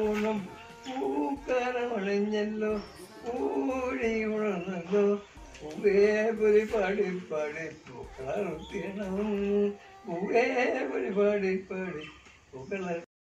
ഓണം പൂക്കാലമണിഞ്ഞല്ലോ ഊഴി ഉണർന്നല്ലോ പൂവേ പൊലി പാടി പാടി പൂക്കളറുത്തിയണം പൂവേ പൊലി പാടി പാടി പൂക്കള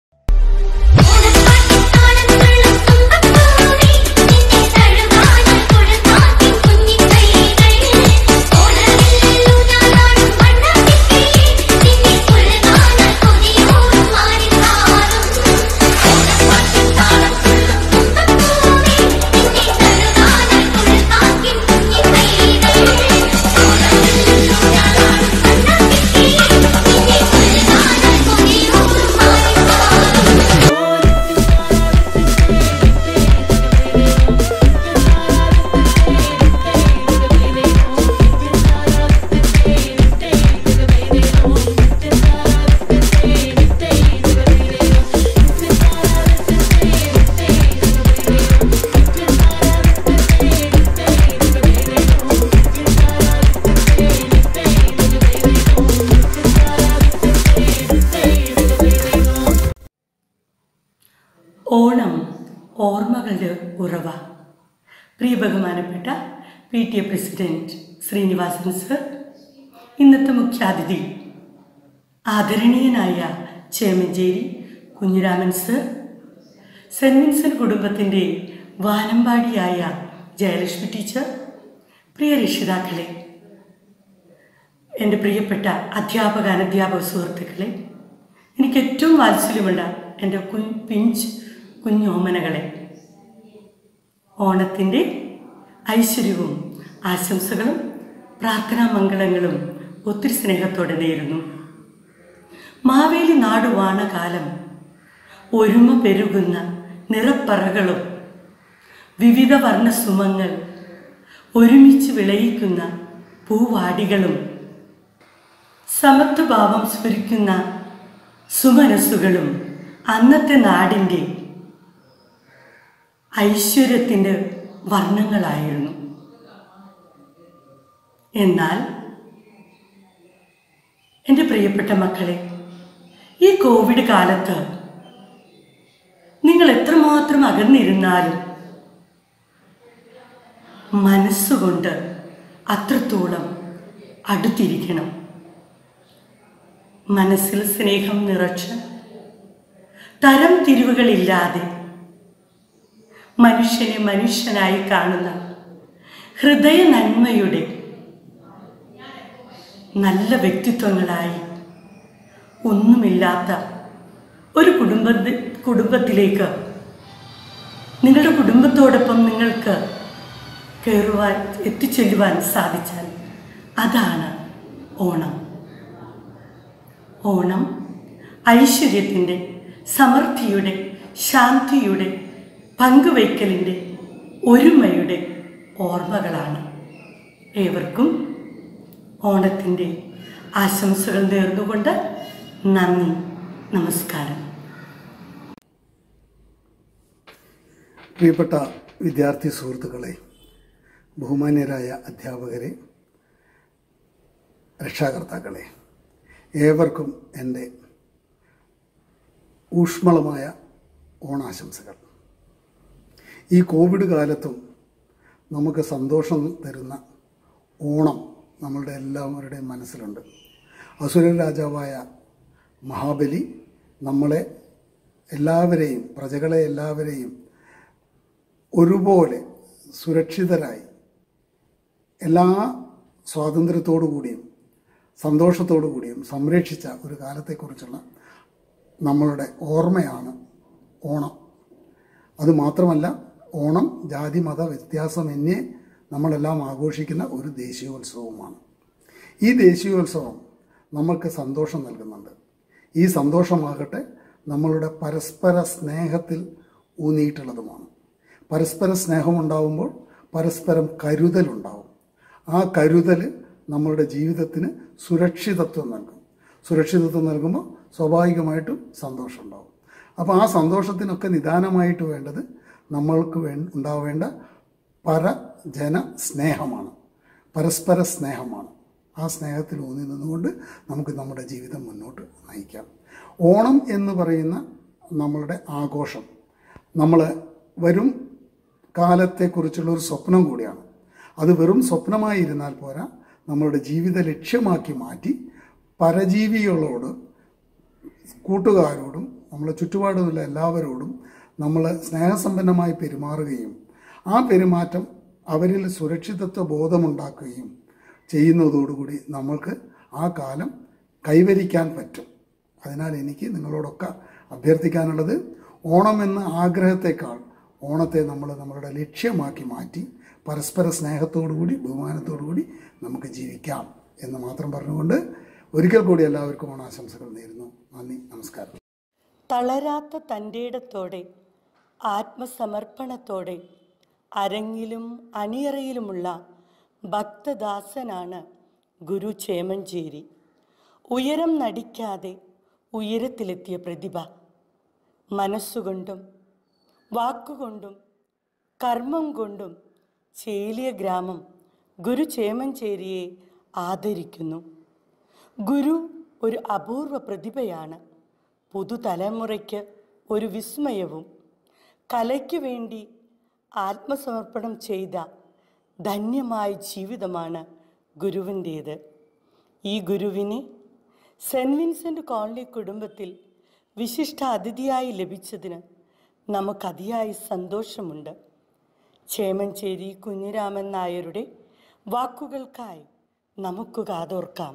ഓണം ഓർമ്മകളുടെ ഉറവ. പ്രിയ ബഹുമാനപ്പെട്ട PTA പ്രസിഡന്റ് ശ്രീനിവാസൻ സർ, ഇന്നത്തെ മുഖ്യാതിഥി ആദരണീയനായ Chemancheri Kunhiraman sir, saint Vincent കുടുംബത്തിൻ്റെ വാനമ്പാടിയായ ജയലക്ഷ്മി ടീച്ചർ, പ്രിയ രക്ഷിതാക്കളെ, എൻ്റെ പ്രിയപ്പെട്ട അധ്യാപക അനധ്യാപക സുഹൃത്തുക്കളെ, എനിക്ക് ഏറ്റവും വാത്സല്യമുള്ള എൻ്റെ കുഞ്ഞോമനകളെ, ഓണത്തിൻ്റെ ഐശ്വര്യവും ആശംസകളും പ്രാർത്ഥനാ മംഗളങ്ങളും ഒത്തിരി സ്നേഹത്തോടെ നേരുന്നു. മാവേലി നാടുവാണ കാലം ഒരുമ പെരുകുന്ന നിറപ്പറകളും വിവിധ വർണ്ണസുമങ്ങൾ ഒരുമിച്ച് വിളയിക്കുന്ന പൂവാടികളും സമത്വഭാവം സ്ഫുരിക്കുന്ന സുമനസ്സുകളും അന്നത്തെ നാടിൻ്റെ ഐശ്വര്യത്തിൻ്റെ വർണ്ണങ്ങളായിരുന്നു. എന്നാൽ എൻ്റെ പ്രിയപ്പെട്ട മക്കളെ, ഈ കോവിഡ് കാലത്ത് നിങ്ങൾ എത്രമാത്രം അകന്നിരുന്നാലും മനസ്സുകൊണ്ട് അത്രത്തോളം അടുത്തിരിക്കണം. മനസ്സിൽ സ്നേഹം നിറച്ച് തരം തിരിവുകളില്ലാതെ മനുഷ്യനെ മനുഷ്യനായി കാണുന്ന ഹൃദയ നന്മയുടെ നല്ല വ്യക്തിത്വങ്ങളായി ഒന്നുമില്ലാത്ത ഒരു കുടുംബത്തിലേക്ക് നിങ്ങളുടെ കുടുംബത്തോടൊപ്പം നിങ്ങൾക്ക് എത്തിച്ചെല്ലുവാൻ സാധിച്ചാൽ അതാണ് ഓണം. ഓണം ഐശ്വര്യത്തിൻ്റെ, സമൃദ്ധിയുടെ, ശാന്തിയുടെ, പങ്കുവയ്ക്കലിൻ്റെ, ഒരുമയുടെ ഓർമ്മകളാണ്. ഏവർക്കും ഓണത്തിൻ്റെ ആശംസകൾ നേർന്നുകൊണ്ട് നന്ദി, നമസ്കാരം. പ്രിയപ്പെട്ട വിദ്യാർത്ഥി സുഹൃത്തുക്കളെ, ബഹുമാന്യരായ അധ്യാപകരെ, രക്ഷാകർത്താക്കളെ, ഏവർക്കും എൻ്റെ ഊഷ്മളമായ ഓണാശംസകൾ. ഈ കോവിഡ് കാലത്തും നമുക്ക് സന്തോഷം തരുന്ന ഓണം നമ്മളുടെ എല്ലാവരുടെയും മനസ്സിലുണ്ട്. അസുര രാജാവായ മഹാബലി നമ്മളെ എല്ലാവരെയും, പ്രജകളെ എല്ലാവരെയും ഒരുപോലെ സുരക്ഷിതരായി എല്ലാ സ്വാതന്ത്ര്യത്തോടു കൂടിയും സന്തോഷത്തോടു കൂടിയും സംരക്ഷിച്ച ഒരു കാലത്തെക്കുറിച്ചുള്ള നമ്മളുടെ ഓർമ്മയാണ് ഓണം. അതുമാത്രമല്ല, ഓണം ജാതി മത വ്യത്യാസമന്യേ നമ്മളെല്ലാം ആഘോഷിക്കുന്ന ഒരു ദേശീയോത്സവമാണ്. ഈ ദേശീയോത്സവം നമ്മൾക്ക് സന്തോഷം നൽകുന്നുണ്ട്. ഈ സന്തോഷമാകട്ടെ നമ്മളുടെ പരസ്പര സ്നേഹത്തിൽ ഊന്നിയിട്ടുള്ളതുമാണ്. പരസ്പര സ്നേഹമുണ്ടാകുമ്പോൾ പരസ്പരം കരുതലുണ്ടാവും. ആ കരുതൽ നമ്മളുടെ ജീവിതത്തിന് സുരക്ഷിതത്വം നൽകും. സുരക്ഷിതത്വം നൽകുമ്പോൾ സ്വാഭാവികമായിട്ടും സന്തോഷം ഉണ്ടാവും. അപ്പോൾ ആ സന്തോഷത്തിനൊക്കെ നിദാനമായിട്ട് വേണ്ടത് നമ്മൾക്ക് ഉണ്ടാവേണ്ട പരജന സ്നേഹമാണ്, പരസ്പര സ്നേഹമാണ്. ആ സ്നേഹത്തിൽ ഊന്നി നിന്നുകൊണ്ട് നമുക്ക് നമ്മുടെ ജീവിതം മുന്നോട്ട് നയിക്കാം. ഓണം എന്ന് പറയുന്ന നമ്മളുടെ ആഘോഷം നമ്മൾ വരും കാലത്തെക്കുറിച്ചുള്ളൊരു സ്വപ്നം കൂടിയാണ്. അത് വെറും സ്വപ്നമായി ഇരുന്നാൽ പോരാ, നമ്മളുടെ ജീവിത ലക്ഷ്യമാക്കി മാറ്റി പരജീവികളോട്, കൂട്ടുകാരോടും നമ്മളെ ചുറ്റുപാടുമുള്ള എല്ലാവരോടും നമ്മൾ സ്നേഹസമ്പന്നമായി പെരുമാറുകയും ആ പെരുമാറ്റം അവരിൽ സുരക്ഷിതത്വ ബോധമുണ്ടാക്കുകയും ചെയ്യുന്നതോടുകൂടി നമ്മൾക്ക് ആ കാലം കൈവരിക്കാൻ പറ്റും. അതിനാൽ എനിക്ക് നിങ്ങളോടൊക്കെ അഭ്യർത്ഥിക്കാനുള്ളത്, ഓണം എന്ന ആഗ്രഹത്തെക്കാൾ ഓണത്തെ നമ്മൾ നമ്മളുടെ ലക്ഷ്യമാക്കി മാറ്റി പരസ്പര സ്നേഹത്തോടുകൂടി ബഹുമാനത്തോടുകൂടി നമുക്ക് ജീവിക്കാം എന്ന് മാത്രം പറഞ്ഞുകൊണ്ട് ഒരിക്കൽ കൂടി എല്ലാവർക്കും ഓണാശംസകൾ നേരുന്നു. നന്ദി, നമസ്കാരം. തളരാത്ത തൻ്റെയിടത്തോടെ ആത്മസമർപ്പണത്തോടെ അരങ്ങിലും അണിയറയിലുമുള്ള ഭക്തദാസനാണ് ഗുരു ചേമഞ്ചേരി. ഉയരം നടിക്കാതെ ഉയരത്തിലെത്തിയ പ്രതിഭ. മനസ്സുകൊണ്ടും വാക്കുകൊണ്ടും കർമ്മം കൊണ്ടും ചേലിയ ഗ്രാമം ഗുരു ചേമഞ്ചേരിയെ ആദരിക്കുന്നു. ഗുരു ഒരു അപൂർവ പ്രതിഭയാണ്. പുതുതലമുറയ്ക്ക് ഒരു വിസ്മയവും. കലയ്ക്ക് വേണ്ടി ആത്മസമർപ്പണം ചെയ്ത ധന്യമായ ജീവിതമാണ് ഗുരുവിൻ്റേത്. ഈ ഗുരുവിനെ സെൻറ്റ് വിൻസെൻ്റ് കോളനി കുടുംബത്തിൽ വിശിഷ്ട അതിഥിയായി ലഭിച്ചതിന് നമുക്കതിയായ സന്തോഷമുണ്ട്. ചേമഞ്ചേരി കുഞ്ഞിരാമൻ നായരുടെ വാക്കുകൾക്കായി നമുക്ക് കാതോർക്കാം.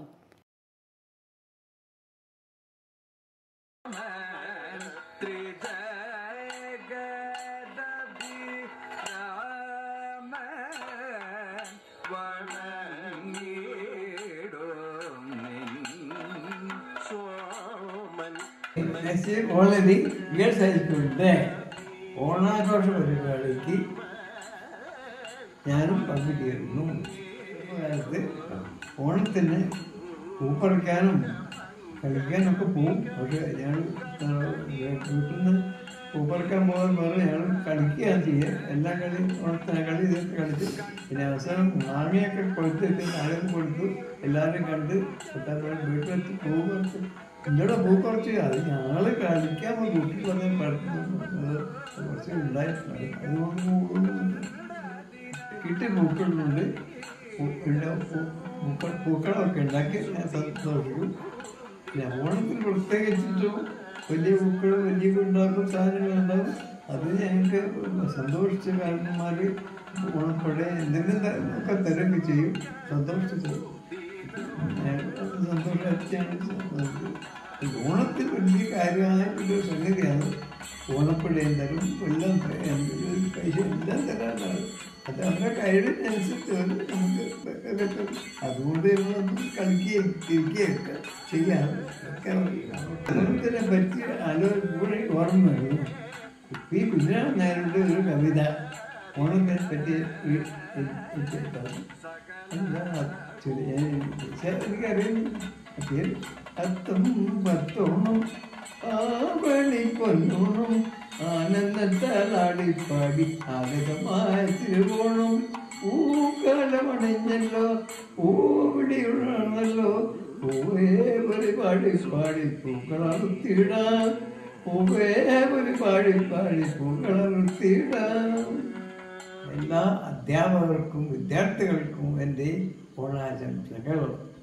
ഓൾറെഡി ഗേൾസ് ഹൈസ്കൂളിൻ്റെ ഓണാഘോഷ പരിപാടിക്ക് ഞാനും പങ്കുചേരുന്നു. അതായത് ഓണത്തിന് പൂപ്പറിക്കാനും കളിക്കാനൊക്കെ പോവും. പക്ഷെ ഞാൻ വീട്ടിൽ നിന്ന് പൂപ്പറിക്കാൻ പോകാൻ പറഞ്ഞ് ഞങ്ങൾ കളിക്കുകയാണ് ചെയ്യുക. എല്ലാ കളിയും ഓണത്തിന് കളി ഇതൊക്കെ കളിച്ച് പിന്നെ അവസാനം മാമിയൊക്കെ കൊടുത്തിട്ട് ആളുകൾ കൊടുത്തു. എല്ലാവരും കണ്ട് വീട്ടിലെത്തി പൂ കുറച്ച് ഇന്നോടെ പൂ കുറച്ച് അത് ഞങ്ങൾ കളിക്കാൻ കുട്ടികളൊക്കെ കുറച്ച് ഉണ്ടായിട്ടുണ്ട്. അതുകൊണ്ട് കിട്ടി പൂക്കളുണ്ട്. പൂക്കളൊക്കെ ഉണ്ടാക്കി ഞാൻ സന്തോഷിക്കും. പിന്നെ ഓണത്തിന് പ്രത്യേകിച്ചിട്ടും വലിയ പൂക്കൾ വലിയ ഉണ്ടാക്കും, സാധനങ്ങളുണ്ടാകും. അത് ഞങ്ങൾക്ക് സന്തോഷിച്ച കാരണന്മാർ ഓണപ്പടെ എന്തെങ്കിലും ഒക്കെ തരൊക്കെ ചെയ്യും. സന്തോഷിച്ചു സന്തോഷമാണ്. ഓണത്തിന് വലിയ കാര്യമായ ഒരു സംഗതിയാണ്. ഓണപ്പടയും തരും, എല്ലാം പൈസ എല്ലാം തരാനാണ്. അത് അവരുടെ കഴിവിനനുസരിച്ച് നമുക്ക് കിട്ടും. അതുകൊണ്ട് കളിക്കുകയും തിരിക്കുകയൊക്കെ ചെയ്യാം. ഓണത്തിനെ പറ്റി കൂടെ ഓർമ്മ വരും. ഈ കുഞ്ഞിരാമൻ നായരുടെ ഒരു കവിത ഓണത്തിനെ പറ്റി എനിക്കറിയുന്നു. അത്തം പത്തോണം ആവണി പൊന്നോണം ആനന്ദത്താലാടിപ്പാടി ആഗതമായ തിരുവോണം പൂക്കാലമണിഞ്ഞല്ലോ പൂവിടിയുണർന്നല്ലോ പൂവേ പാടി പാടി പൂക്കളറുത്തിടാം പൂവേ പാടി പാടി പൂക്കളറുത്തിടാം. എല്ലാ അധ്യാപകർക്കും വിദ്യാർത്ഥികൾക്കും എൻ്റെ ഓണാശംസകൾ.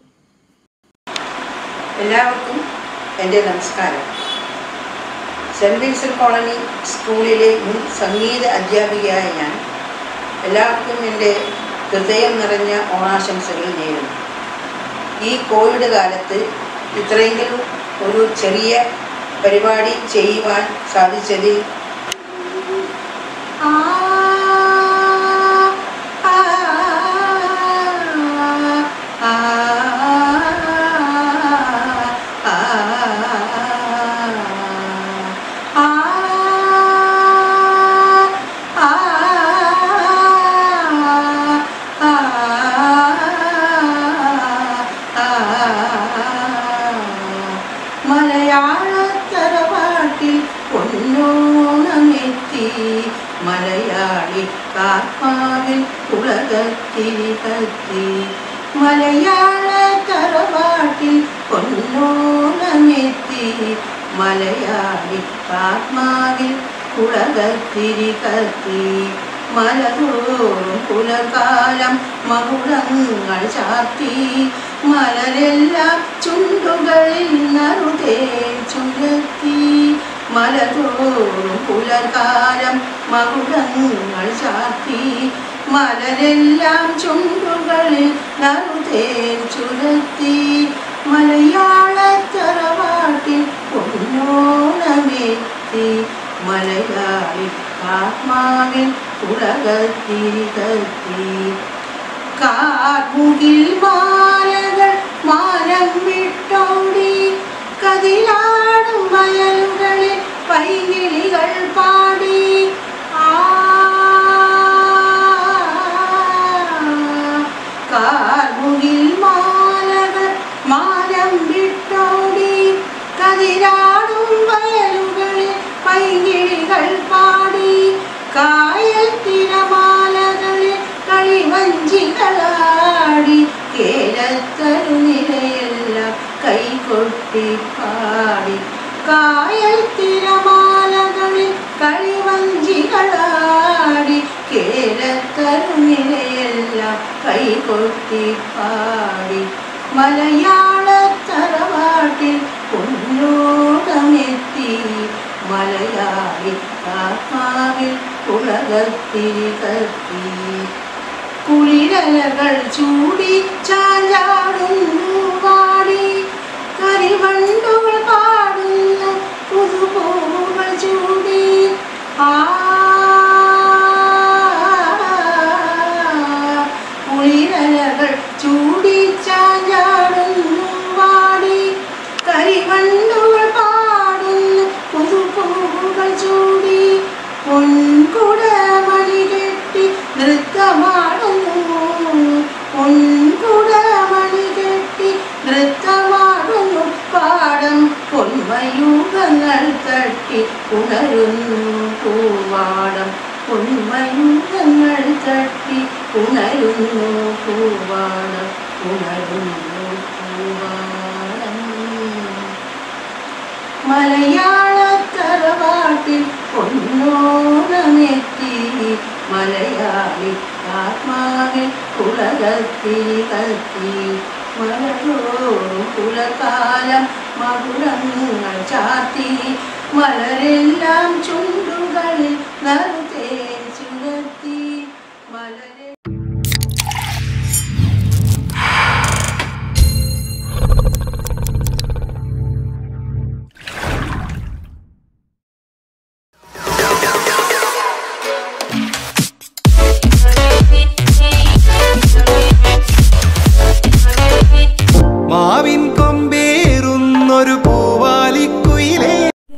എല്ലാവർക്കും എൻ്റെ നമസ്കാരം. സെൻറ്റ് വിൻസെൻ്റ് കോളനി സ്കൂളിലെ മുൻ സംഗീത അധ്യാപികയായ ഞാൻ എല്ലാവർക്കും എൻ്റെ ഹൃദയം നിറഞ്ഞ ഓണാശംസകൾ നേരുന്നു. ഈ കോവിഡ് കാലത്ത് ഇത്രയെങ്കിലും ഒരു ചെറിയ പരിപാടി ചെയ്യുവാൻ സാധിച്ചതിൽ മലയാളത്തറവാട്ടിൽ പൊന്നോണമെത്തി മലയാളി ആത്മാവിൽ ഉലകത്തിരി കത്തി. മലയാളത്തറവാട്ടിൽ പൊന്നോണമെത്തി മലയാളി ആത്മാവിൽ ഉളകത്തിരി കത്തി മലതോറും പുലർകാലം മകുടങ്ങൾ ചാർത്തി മലരെല്ലാം ചുണ്ടുകളിൽ നറുതേൻ ചുരത്തി മലതോറും പുലർകാലം മകുടങ്ങൾ ചാർത്തി മലരെല്ലാം ചുണ്ടുകളിൽ നറുതേൻ ചുരത്തി മലയാളത്തറവാട്ടിൽ പൊന്നോണമെത്തി മലയാളി ആത്മാവിൽ ഉലകത്തിരി കത്തി കാർമുകിൽ മാലകൾ മാനം വിട്ടോടി കതിരാടും വയലുകളിൽ പൈകിളികൾ പാടി കാർമുകിൽ മാലകൾ മാനം വിട്ടോടി കതിരാടും വയലുകളിൽ പൈകിളികൾ പാടി കായൽ തിരമാലകളിൽ കളിവഞ്ചികളാടി കേരത്തരു നിലയെല്ലാം കൈകൊട്ടി പാടി കായൽ തിരമാലകളിൽ കളിവഞ്ചികളാടി കേരത്തരു നിലയെല്ലാം കൈകൊട്ടി പാടി മലയാളത്തറവാട്ടിൽ പൊന്നോടമെത്തി മലയാളി ആത്മാവിൽ ഉലകത്തിരി കത്തി കുളിരലകൾ ചൂടി ചാഞ്ചാടുന്നു പാടി കരിവണ്ടുകൾ പാടുന്നു പുതുപൂവുകൾ ചൂടി കുളിരലകൾ ചൂടി ചാഞ്ചാടുന്നു പാടി കരിവണ്ടുകൾ പാടുന്നു പുതുപൂവുകൾ ചൂടി പൊൻകുടമണി കെട്ടി നൃത്തമാടുന്നു പൊൻകുടമണി കെട്ടി നൃത്തമാടുന്നു പാടം പൊന്മയൂഖങ്ങൾ തട്ടി ഉണരുന്നു പൂവാടം പൊന്മയൂഖങ്ങൾ തട്ടി ഉണരുന്നു പൂവാടം ഉണരുന്നു പൂവാടം മലയാളത്തറവാട്ടിൽ പൊന്നോണമെത്തി മലയാളി ആത്മാവിൽ ഉലകത്തിരി കത്തി മലതോറും പുലകാലം മകുടങ്ങൾ ചാർത്തി മലരെല്ലാം ചുണ്ടുകളിൽ നറുതേൻ ചുരത്തി മലരെ മാവിൻ കൊമ്പേറുന്നൊരു പൂവാലിക്കുയിലേ.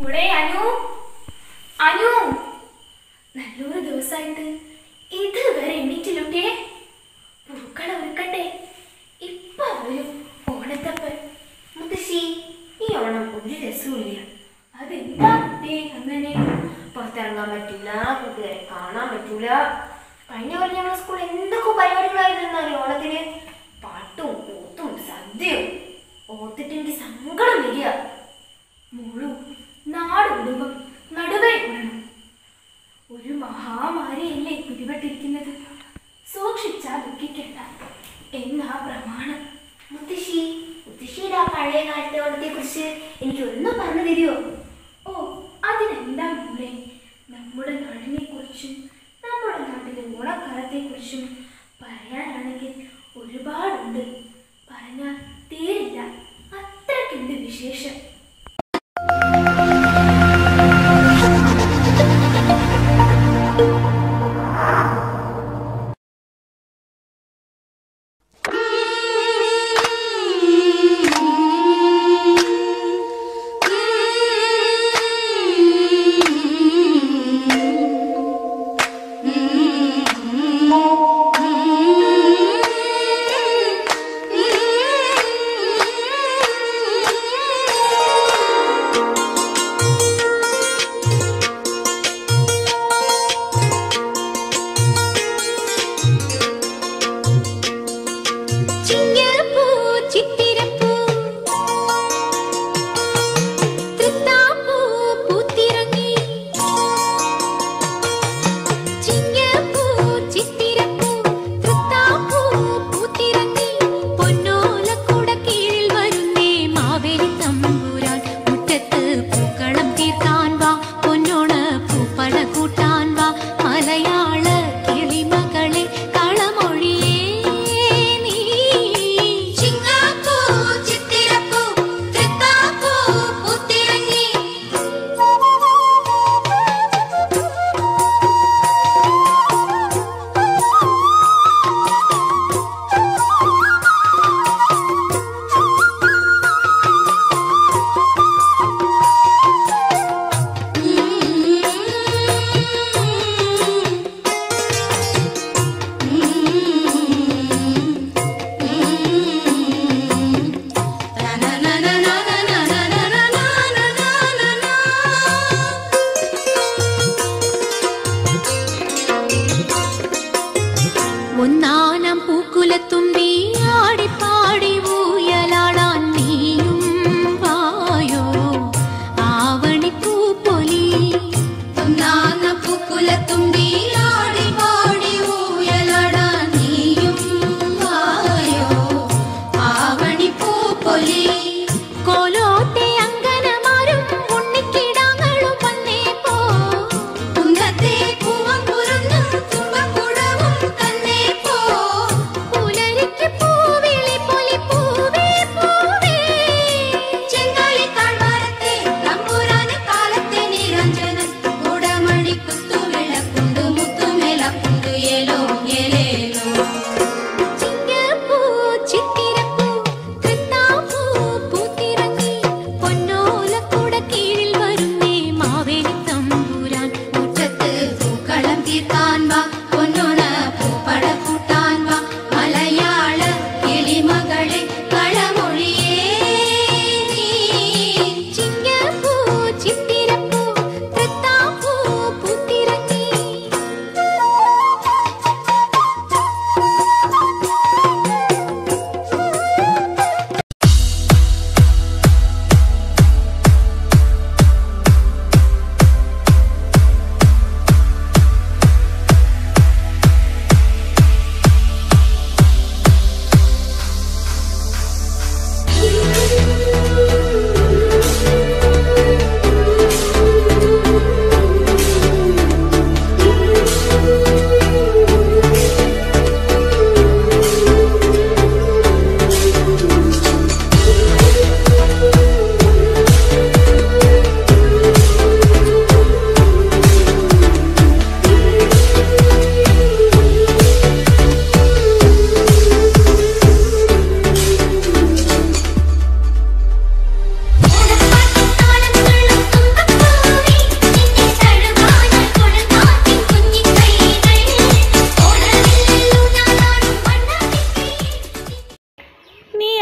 നല്ലൊരു ദിവസമായിട്ട് ഇതുവരെ എണ്ണീറ്റിലുട്ടിയെ പൂക്കള ഒരുക്കട്ടെ. ഇപ്പൊ വരും ഓണത്തപ്പൻ. മുത്തശ്ശി, ഈ ഓണം ഒരു രസമില്ല. അതെന്താ അങ്ങനെ? പുറത്തിറങ്ങാൻ പറ്റില്ല, കൂട്ടുകാരെ കാണാൻ പറ്റൂല. കഴിഞ്ഞ കൊല്ലം ഞങ്ങളുടെ സ്കൂളിൽ എന്തൊക്കെ പരിപാടികളായിരുന്നു ഓണത്തിന്. പാട്ടും കൂത്തും സദ്യയും ഓർത്തിട്ട് എനിക്ക് സങ്കടം വരിക. മോളു നാട് കുടുംബം നടുവേ കൂടണം. ഒരു മഹാമാരിയല്ലേ പിടിപെട്ടിരിക്കുന്നത്. സൂക്ഷിച്ചാൽ ദുഃഖിക്കണ്ട എന്നാ പ്രമാണം. മുത്തശ്ശിയുടെ ആ പഴയ കാലത്തെ ഓണത്തെ കുറിച്ച് എനിക്ക് ഒന്നും പറഞ്ഞു തരുമോ? ഓ, അതിനെന്താ മോളെ, നമ്മുടെ നാടിനെ കുറിച്ചും നമ്മുടെ നാട്ടിലെ ഓണക്കാലത്തെ കുറിച്ചും പറയാനാണെങ്കിൽ ഒരുപാടുണ്ട്. പറഞ്ഞാൽ തീരില്ല, അത്രയ്ക്കുണ്ട് വിശേഷം.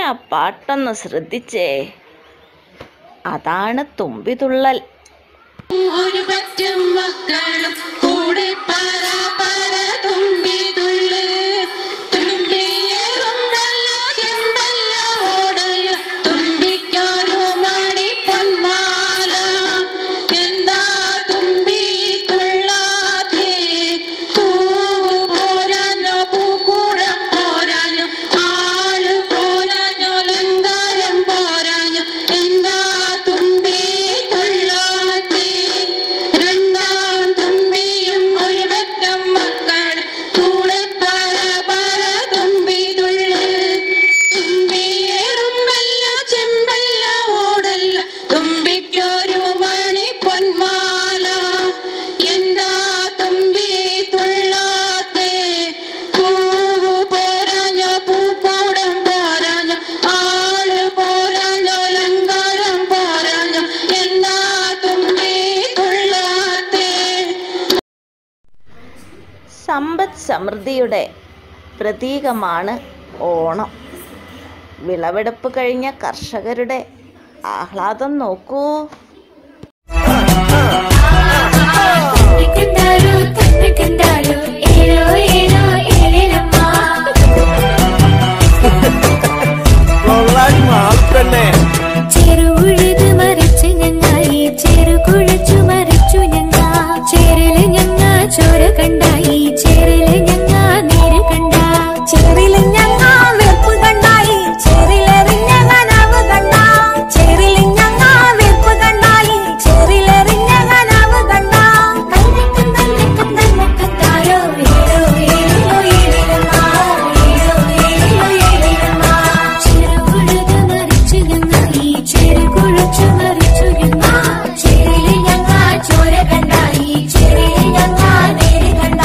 ആ പാട്ടൊന്ന് ശ്രദ്ധിച്ചേ. അതാണ് തുമ്പിതുള്ളൽ. ഒരു പറ്റും മക്കളും കൂടെ പറ പറ തുമ്പിതുള്ളു. തുമ്പിയേറുന്നല്ല ചെമ്പല്ല ഓടല തുമ്പിക്കാരോ മണി പൊന്മാല. എന്താ തുമ്പി തുള്ളാതെ പൂവ് പോരാഞ്ഞോ പൂക്കൂടം പോരാഞ്ഞോ ആള് പോരാഞ്ഞോ ലങ്കാരം പോരാഞ്ഞോ. എന്താ തുമ്പി തുള്ളാതെ രണ്ടാം തുമ്പിയും ഒരു വെട്ടം മക്കൾ കൂടെ പറ പറ തുമ്പിതുള്ളു. തുമ്പിയേറുമ്പല്ല ചെമ്പല്ല ഓടല്ല തുമ്പിക്കൊരു മണി പൊന്മാല. എന്താ തുമ്പി തുള്ളാത്തെ പൂവ് പോരാഞ്ഞോ പൂക്കൂടം പോരാഞ്ഞോ ആള് പോരാഞ്ഞോ ലങ്കാരം പോരാഞ്ഞോ. എന്താ തുമ്പി തുള്ളാത്തെ. സമ്പദ് സമൃദ്ധിയുടെ പ്രതീകമാണ് ഓണം. വിളവെടുപ്പ് കഴിഞ്ഞ കർഷകരുടെ ആഹ്ലാദം നോക്കൂ. ചെറുകുഴുത് മറിച്ച് ഞങ്ങായി ചെറുകുഴച്ചു മറിച്ചു ഞങ്ങ ചെറില് ഞങ്ങ ചോര കണ്ടായി ചെറില് ഞങ്ങ നീര് കണ്ട ചെറില് ഞങ്ങ വെപ്പ് കണ്ടായി ചെറിലെറിഞ്ഞ കനവ് കണ്ട ചെറില് ഞങ്ങ വെപ്പ് കണ്ടായി ചെറിലെറിഞ്ഞ കനവ് കണ്ട കൈതക്കത്താരോ ഏലോ ഏലോ ഏലിലമ്മ ഏലോ ഏലോ ഏലിലമ്മ ചെറുകുഴുത് മറിച്ചു ഞങ്ങായി ചെറുകുഴച്ചു മറിച്ചു ഞങ്ങ ചെറില് ഞങ്ങ ചോര കണ്ടായി ചെറില് ഞങ്ങ നേര് കണ്ട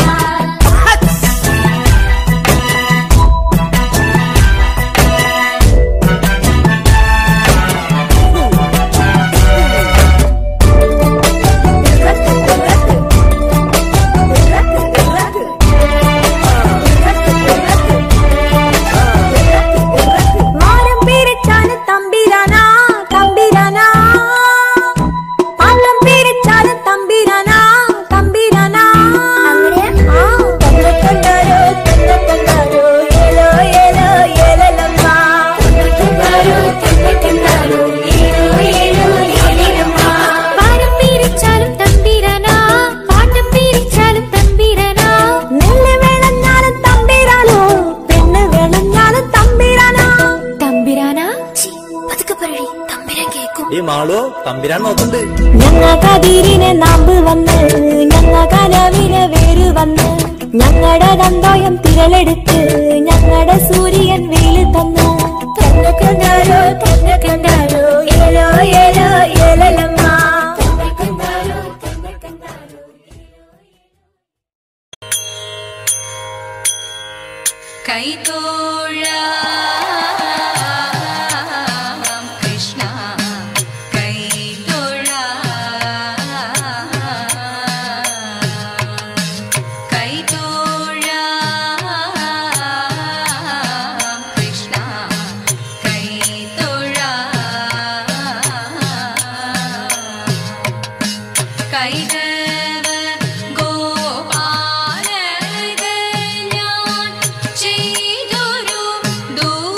വാരം പിരിച്ചാല് തമ്പിരാനാ തമ്പിരാനാ പാലം പിരിച്ചാല് തമ്പിരാനാ തമ്പിരാനാ തന്നക്കൊണ്ടാരോ തന്നക്കൊണ്ടാരോ ഏലോ ഏലോ ഏലലമ്മ തന്നക്കൊണ്ടാരോ തന്നക്കൊണ്ടാരോ ഏലോ ഏലോ ഏലിലമ്മ. വാരം പിരിച്ചാലും തമ്പിരാനാ പാട്ടം പിരിച്ചാലും തമ്പിരാനാ നെല്ല് വിളഞ്ഞാലും തമ്പിരാനോ പെണ്ണ് വിളഞ്ഞാലും തമ്പിരാനാ തമ്പിരാനാ. പതുക്കെ പറയടി തമ്പിരാൻ കേക്കും. ഈ മാളോ തമ്പിരാൻ നോക്കണ്ട്. ഞങ്ങ കതിരിനെ നാമ്പ് വന്ന് ഞങ്ങ കനവിന് വേര് വന്ന് ഞങ്ങളുടെ ദന്തോയം തിരളെടുത്ത് ഞങ്ങളുടെ സൂര്യൻ വെയില് തന്നു തന്നക്കണ്ടാരോ തന്നക്കണ്ടാരോ ഏലോ ഏലോ ഏലലമ്മ തന്നക്കണ്ടാരോ തന്നക്കണ്ടാരോ. കൈതോഴാം കൃഷ്ണ കൈതോഴാം കൈതോഴാം കൃഷ്ണ കൈതോഴാം കൈതവ ഗോപാലക ഞാൻ ചെയ്തൊരു ദൂ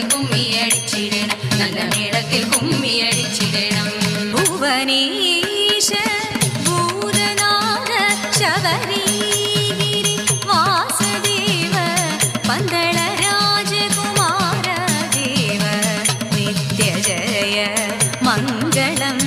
കുമ്മിയടിച്ചിടണം, നല്ല മേളത്തിൽ കുമ്മിയടിച്ചിടണം. ഭുവനേശ ഭൂതനാഥ ശബരിഗിരി വാസദേവ പന്തള രാജകുമാര ദേവ നിത്യജയ മംഗളം.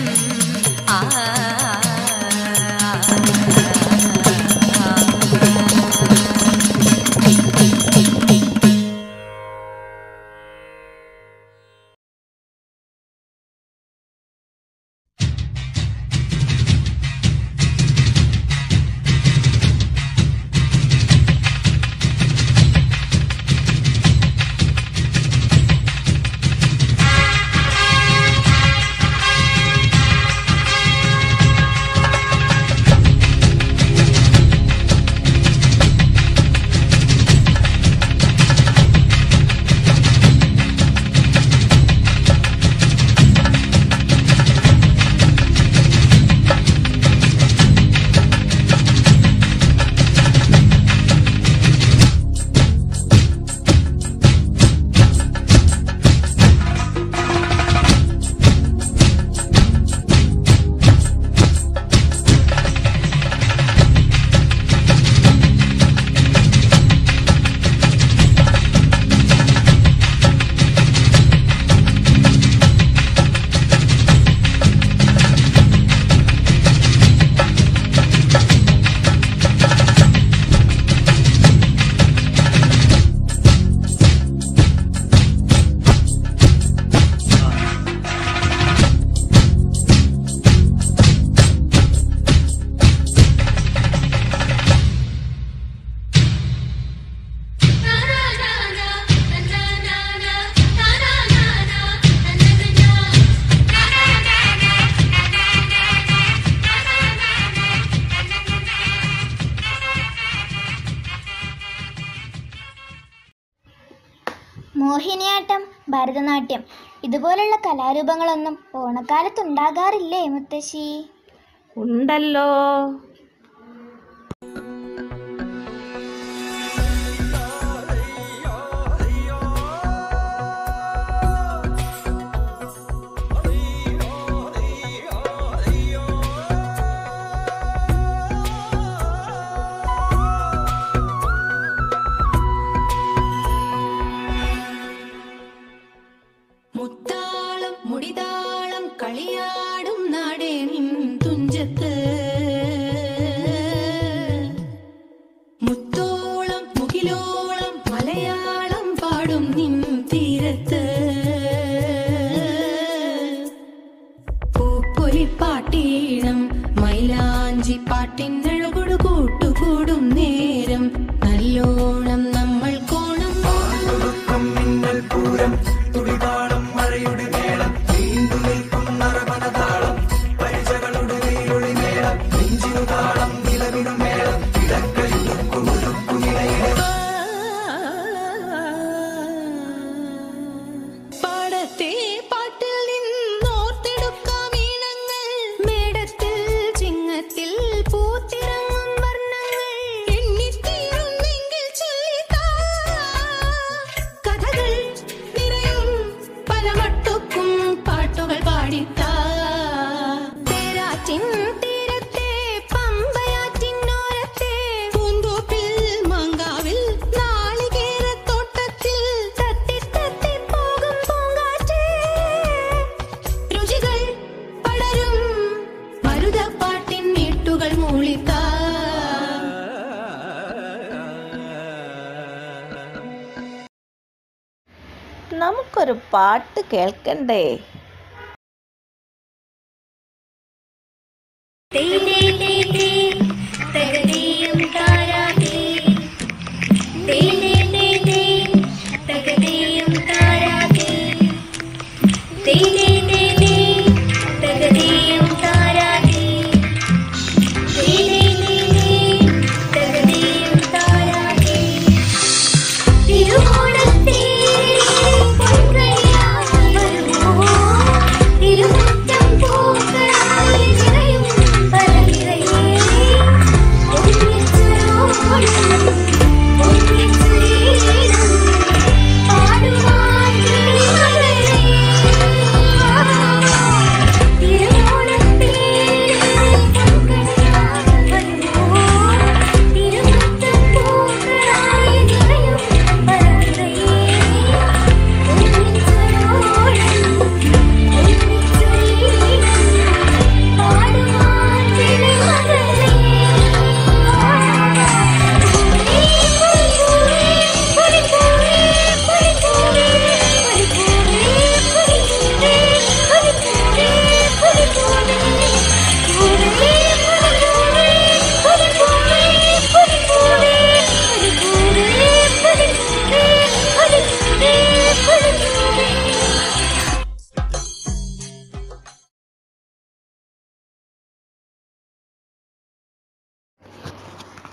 മോഹിനിയാട്ടം, ഭരതനാട്യം ഇതുപോലുള്ള കലാരൂപങ്ങളൊന്നും ഓണക്കാലത്തുണ്ടാകാറില്ലേ മുത്തശ്ശി? ഉണ്ടല്ലോ. മുത്താളം മുടിതാളം കളിയാടും നാടേ നിൻ തുഞ്ചത്ത്, മുത്തോളം മുകിലോളം മലയാളം പാടും നിൻ തീരത്ത്, പൂപ്പൊലിപ്പാട്ടീണം മൈലാഞ്ചി പാട്ടിനഴകൊടു കൂട്ടുകൂടും നേരം നല്ലോണം നമ്മൾ കോണം പൂരം തുടിതാളം മഴയുടെ മേളം നീണ്ടു നിൽക്കും നറമനതാളം പരിചകളുടെ നീരൊളി മേളം നെഞ്ചിനു താളം നിലവിടും മേളം പാടത്തെ പാട്ടിൽ നിന്നോർത്തെടുക്കാം ഈണങ്ങൾ, മേടത്തിൽ ചിങ്ങത്തിൽ പൂത്തിറങ്ങും വർണ്ണങ്ങൾ, എണ്ണിത്തീരുന്നെങ്കിൽ ചൊല്ലിത്താ കഥകൾ നിറയും പല മട്ടുക്കും പാട്ടുകൾ പാടിത്താ. തേരാറ്റിൻ തീരത്തെ പമ്പയാറ്റിനോരത്തെ പൂന്തോപ്പിൽ മാങ്കാവിൽ നാളികേരത്തോട്ടത്തിൽ തത്തി തത്തി പോകും പൂങ്കാറ്റേ, രുചികൾ പടരും മരുതപ്പാട്ടിൻ മീട്ടുകൾ മൂളിത്താ. നമുക്കൊരു പാട്ട് കേൾക്കണ്ടേ? തകതിയും താരാതേ, തകതിയും താരാതേ, തകതിയും താരാതേ, തകതിയും താരാതേ. തിരുവോണത്തേ പൊൻകൈയാൽ വരുമോ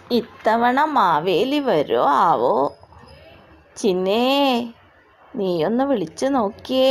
ഇത്തവണ മാവേലി വരുമോ ആവോ? ചിന്നേ, നീയൊന്ന് വിളിച്ചു നോക്കിയേ.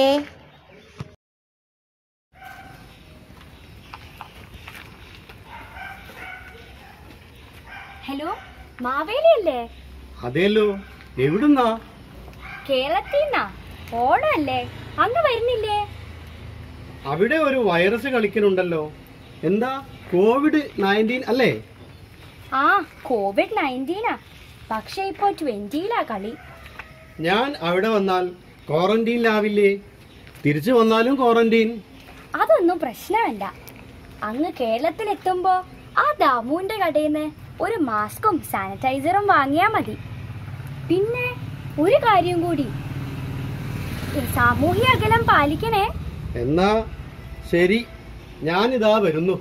ഹലോ, മാവേലി അല്ലേ? അതെല്ലോ. എവിടുന്നാ? കേരളത്തിന്നാ. ഓണല്ലേ, അങ്ങ് വരുന്നില്ലേ? അവിടെ ഒരു വൈറസ് കളിക്കുന്നുണ്ടല്ലോ. എന്താ, COVID-19 അല്ലേ? ആ, COVID-19 പക്ഷെ ഇപ്പോ 20 കളി. ഞാൻ അവിടെ വന്നാൽ ക്വാറന്റീനിലാവില്ലേ? തിരിച്ചു വന്നാലും ക്വാറന്റീൻ. അതൊന്നും പ്രശ്നമല്ല. അങ്ങ് കേരളത്തിലെത്തുമ്പോ ആ ദാമുവിന്റെ കടയിൽ നിന്ന് ഒരു മാസ്കും സാനിറ്റൈസറും വാങ്ങിയാ മതി. പിന്നെ ഒരു കാര്യം കൂടി, സാമൂഹ്യ അകലം പാലിക്കണേ. എന്നാ ശരി, ഞാനിതാ വരുന്നു.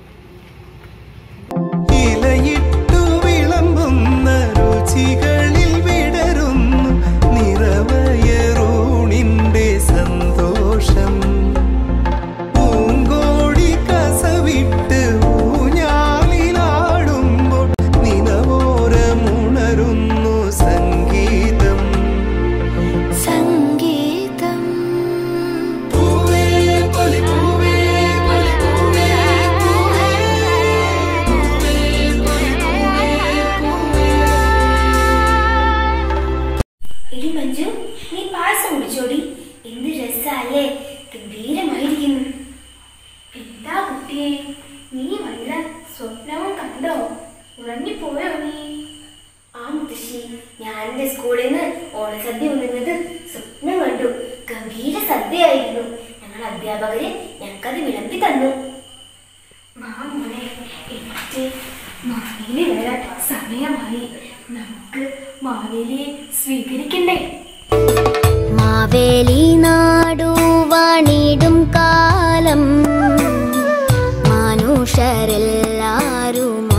ഇലയിട്ടു വിളമ്പുന്ന രുചികളിൽ വിടരുന്നു നിറവയറൂണിന്റെ സന്തോഷം. പൂങ്കോടി കസവിട്ട് ഊഞ്ഞാലിലാടുമ്പോൾ നിലവോരമുണരുന്നു സംഗീതം. സംഗീതം പൂവേ പൊലി പൂവേ പൊലി പൂവേ പൂവേ പൂവേ പൊലി പൂവേ പൂവേ. എടി മഞ്ജു, നീ പായസം കുടിച്ചോടി. എന്ത് രസല്ലേ, ഗംഭീരമായിരിക്കുന്നു. എന്താ കുട്ടിയെ, നീ വല്ല സ്വപ്നവും കണ്ടോ? ഉറങ്ങിപ്പോയോ നീ? ആ മുത്തശ്ശി, ഞാൻ എന്റെ സ്കൂളിൽ നിന്ന് ഓണസദ്യ ഉണ്ണുന്നത് സ്വപ്നം കണ്ടു. ഗംഭീര സദ്യയായിരുന്നു. ഞങ്ങൾ അധ്യാപകര് ഞങ്ങൾക്കത് വിളമ്പി തന്നു. മോനെ, എനിക്ക് മാവേലി വരാൻ സമയമായി. നമുക്ക് മാവേലിയെ സ്വീകരിക്കണ്ടേ? മാവേലി നാടു വാണിടും കാലം മനുഷ്യരെല്ലാരും